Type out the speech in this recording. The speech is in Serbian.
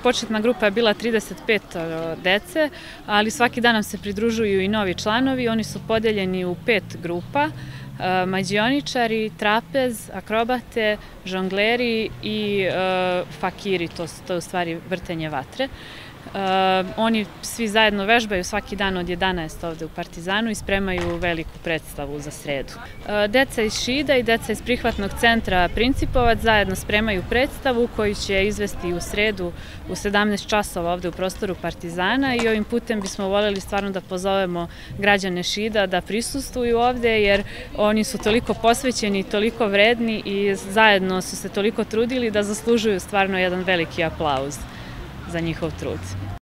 početna grupa je bila 35 dece, ali svaki dan nam se pridružuju i novi članovi. Oni su podeljeni u 5 grupa: mađioničari, trapez, akrobate, žongleri i fakiri, to je u stvari vrtenje vatre. Oni svi zajedno vežbaju svaki dan od 11 ovde u Partizanu i spremaju veliku predstavu za sredu. Deca iz Šida i deca iz prihvatnog centra Principovac zajedno spremaju predstavu koju će izvesti u sredu u 17 časova ovde u prostoru Partizana i ovim putem bismo voljeli stvarno da pozovemo građane Šida da prisustvuju ovde, jer oni su toliko posvećeni, toliko vredni i zajedno su se toliko trudili da zaslužuju stvarno jedan veliki aplauz za njihov trud.